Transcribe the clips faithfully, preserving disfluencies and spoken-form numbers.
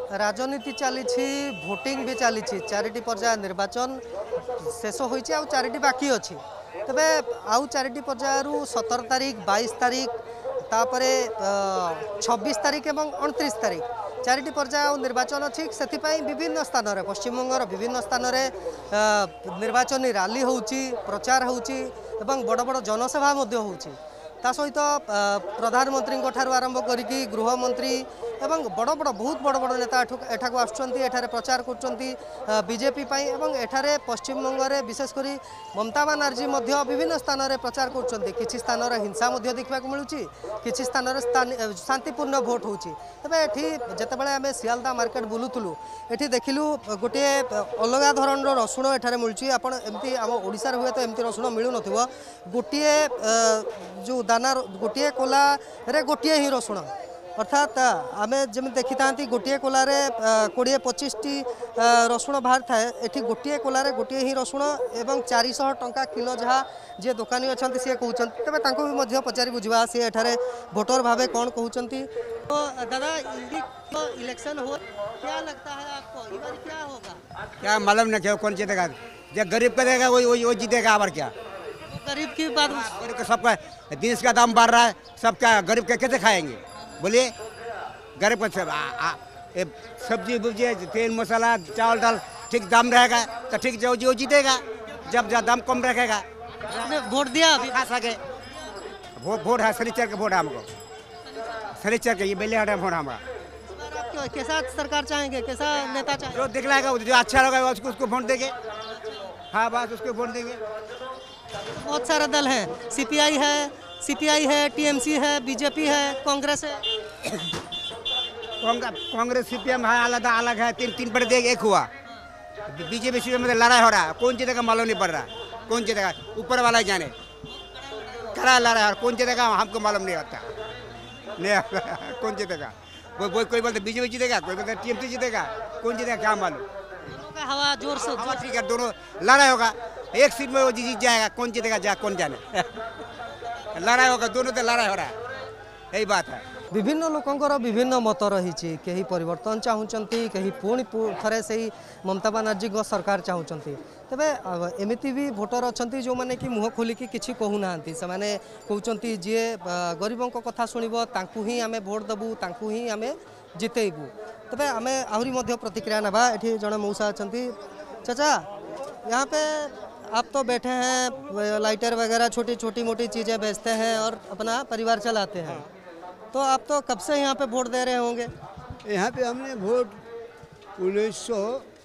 राजनीति चली भोटिंग भी चली चारिटी पर्याय निर्वाचन शेष हो चारिटी बाकी अच्छी तेबे आउ चारिटी पर्याय सतर तारिख बाईस तारिख तापरे छब्बीस तारिख एवं अणतीस तारिख चारिटी पर्याय निर्वाचन अच्छी से विभिन्न स्थान में पश्चिमबंगर विभिन्न स्थान में निर्वाचन रैली होउची प्रचार होउची एवं बड़ बड़ जनसभा होउची ता सहित प्रधानमंत्री ठारू आरंभ करिकी गृहमंत्री एवं बड़ बड़ बहुत बड़ बड़ नेता एठाक आसुँचे प्रचार कर बीजेपी एवं एठारे पश्चिमबंग में विशेषकर ममता बानार्जी विभिन्न स्थान में प्रचार कर स्थान हिंसा देखा मिलूँ कि स्थान शांतिपूर्ण भोट होती तेज ये जितेबाला आम सियालदा मार्केट बुलूलु ये देखिलु गोटे अलग धरण रसुण एठारे मिलूँ आप एमती आम ओडिशार हुए तो एमती रसुण मिलू न गोटे जो दाना गोटे कोला रे गोटे ही रसुण अर्थात आम जमी देखी था गोटे कोलार कोड़े पचिश टी रसुण बाहर थाए ये गोटे कोलार गोटे ही रसुण एवं चार सौ टंका किलो जहाँ जी दुकानी अच्छा सी कहते तेज भी पचारि बुझा सी एठारे भोटर भावे कौन कहते तो दादा इलेक्शन हो क्या लगता है आपको इस बार क्या होगा? क्या मालूम नहीं कौन जीतेगा जब गरीब का देगा वही वही जीतेगा और क्या गरीब की बात गरीब सबका देश का दाम बढ़ रहा है सब क्या गरीब के कैसे खाएंगे बोलिए गरीब का सब सब्जी बुब्जी तेल मसाला चावल दाल ठीक दाम रहेगा तो ठीक जो जो जीतेगा जब जब दाम कम रखेगा वोट दिया अभी खा सके वोट वोट है शनिचर का वोट है हमको शनिचर के ये बेले हटा वोट हमारा कैसा सरकार चाहेंगे कैसा नेता चाहेंगे जो दिखलाएगा जो अच्छा लगेगा उसको उसको वोट देंगे हाँ बस उसको वोट देंगे बहुत सारे दल हैं सीपीआई है सीपीआई है टीएमसी है बीजेपी है कांग्रेस है कांग्रेस सीपीएम है अलग अलग है तीन तीन पर देख एक हुआ बीजेपी सीपीएम में लड़ाई हो रहा है कौन जीतेगा मालूम नहीं पड़ रहा कौन जीतेगा ऊपर वाला जाने करा लड़ा है कौन जीतेगा हमको मालूम नहीं होता नहीं कौन जीतेगा कोई कोई कोई बोलते बीजेपी जीतेगा कोई बोलते टीएमसी जीतेगा कौन जीतेगा क्या मालूम हवा जोर से हवा ठीक है दोनों लड़ाई होगा एक सीट में वो जीत जाएगा कौन जीतेगा जा कौन जाने लड़ाई होगा दोनों तो लड़ाई हो रहा है यही बात है विभिन्न लोकंकर विभिन्न मत रही कहीं परिवर्तन चाहूँगी कहीं पुणी थे से ममता बानार्जी सरकार चाहूँगी तेबे एमती भी भोटर अच्छा जो मैंने कि मुह खोलिकी किसी कहूना से कहते जी गरीबों कथा शुणव तांकु ही आम भोट देवु तांकु ही आम जितेबू तेबे आम आहरी प्रतिक्रिया नवा ये जड़े मौसा अच्छा चाचा यहाँ पे आप तो बैठे हैं लाइटर वगैरह छोटी छोटी मोटी चीज़ें बेचते हैं और अपना परिवार चलाते हैं तो आप तो कब से यहाँ पे वोट दे रहे होंगे? यहाँ पे हमने वोट उन्नीस सौ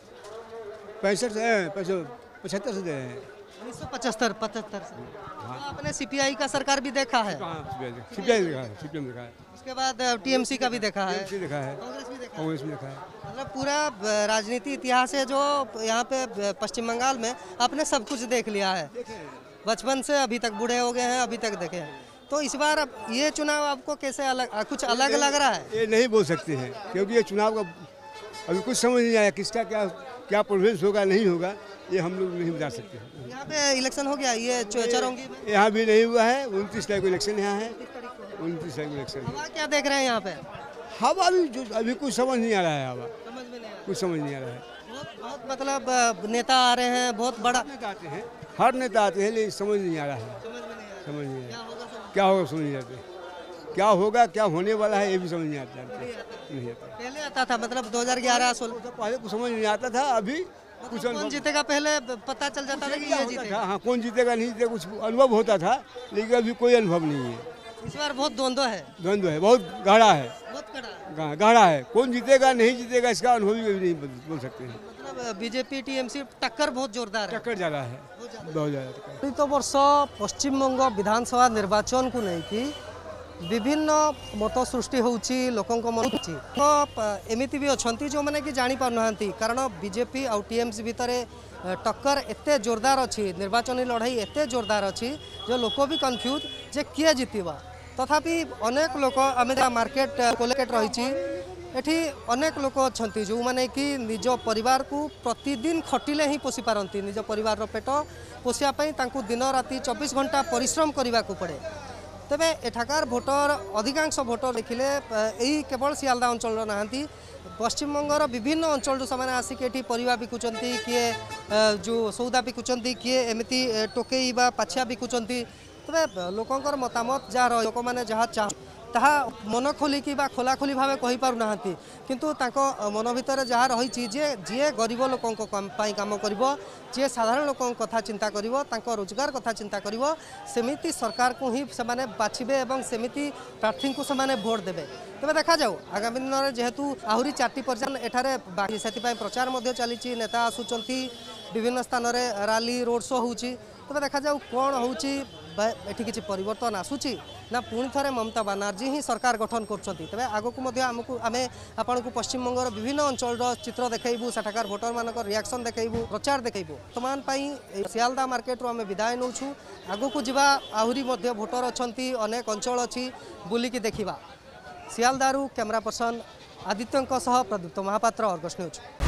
पैंसठ पचहत्तर से दे रहे हैं उन्नीस सौ पचहत्तर पचहत्तर से हाँ। तो आपने सीपीआई का सरकार भी देखा है? सीपीआई देखा है सीपीएम देखा है उसके बाद टीएमसी का भी देखा है देखा है कांग्रेस भी देखा कांग्रेस भी देखा है मतलब पूरा राजनीति इतिहास है जो यहाँ पे पश्चिम बंगाल में आपने सब कुछ देख लिया है बचपन से अभी तक बूढ़े हो गए हैं अभी तक देखे हैं तो इस बार अब ये चुनाव आपको कैसे अलग कुछ अलग लग रहा है? ये नहीं बोल सकते हैं क्योंकि ये चुनाव का अभी कुछ समझ नहीं आया किसका क्या क्या प्रोसेस होगा नहीं होगा ये हम लोग नहीं बता सकते हैं। यहाँ पे इलेक्शन हो गया ये चौरंगी में यहाँ भी नहीं हुआ है उनतीस तारीख को इलेक्शन यहाँ है उनतीस तारीख को इलेक्शन हवा क्या देख रहे हैं यहाँ पे? हवा भी जो अभी कुछ समझ नहीं आ रहा है हवा समझ में नहीं आ कुछ समझ नहीं आ रहा है बहुत बहुत मतलब नेता आ रहे हैं बहुत बड़ा नेता आते हैं हर नेता आते हैं लेकिन समझ नहीं आ रहा है समझ नहीं आ रहा क्या होगा समझ नहीं आते क्या होगा क्या होने वाला है ये भी समझ नहीं आता नहीं आता पहले आता था मतलब दो हज़ार ग्यारह सोलह पहले कुछ समझ नहीं आता था अभी कुछ कौन जीतेगा पहले पता चल जाता था कि ये जीतेगा हाँ कौन जीतेगा नहीं जीतेगा कुछ अनुभव होता था लेकिन अभी कोई अनुभव नहीं है इस बार बहुत द्वंद्व है द्वंद्व है बहुत गाढ़ा है बहुत कड़ा गाढ़ा है कौन जीतेगा नहीं जीतेगा इसका अनुभव भी नहीं बोल सकते हैं मतलब बीजेपी टीएमसी टक्कर बहुत जोरदार है टक्कर ज़्यादा है बहुत ज़्यादा चलित वर्ष पश्चिमबंग विधानसभा निर्वाचन को लेकिन विभिन्न मत सृष्टि होउची लोकों मन तो एमती भी अच्छा जो मैंने कि जानी पारना कारण बीजेपी आउ टीएमसी भितर टक्कर एते जोरदार अच्छी निर्वाचन लड़ाई एते जोरदार अच्छी जो लोक भी कन्फ्यूज जे किए जीतवा तथापि अनेक लोक आम मार्केट कोलेकेट रही एठी अनेक लोक अच्छा जो मैंने कि निज परिवार को प्रतिदिन खटिले ही पोषि पारती निज परिवार पेट पोषापी दिन राति चौबीस घंटा परिश्रम करने को पड़े तेबे एठाकार भोटर अधिकांश भोटर देखिले यही केवल सियालदा अंचल नहांती पश्चिमबंगर विभिन्न अंचल से आसिक ये परिवा बिकुचंती किए जो सौदा बिकुचंती किए एमती टोकई बा पाछिया बिकुचंती तबे लोकंकर मतामत जहाँ लोक मैंने जहाँ चाह ताहा मन खोलिकी बा खोला खोली भाव कही पारु नाहांती किंतु ताको मन भितर जहाँ रही जे जी गरीब लोकों काम करिवो जे साधारण लोकों कथा चिंता करिवो तांको रोजगार कथा चिंता करिवो सेमिति सरकार को ही से माने बाछिबे एवं सेमिति प्रार्थी को से माने भोट देबे तबे देखा जाऊ आगामी दिन में जेहेतु आहरी चारटी पर्यान एठारे बाकी से प्रचार मध्य चली नेता आसुचंती विभिन्न स्थान में रैली रोड शो होउची तबे देखा जाऊ कौन होउची एठी किसी परिवर्तन आसूची ना पुणी थे ममता बानार्जी ही सरकार गठन कर आगक आमको आम आपण को पश्चिमबंगर विभिन्न अंचल चित्र देखू सेठाकार भोटर मान रिएक्शन देखू प्रचार देखू वर्तमान सियालदा मार्केट रू आम विदाय नौ आगक जावा आहरी भोटर अच्छा अनेक अंचल अच्छी बुलिकी देखा सियालदारू कैमरा पर्सन आदित्यों प्रदीप्त महापात्र अर्गस न्यूज।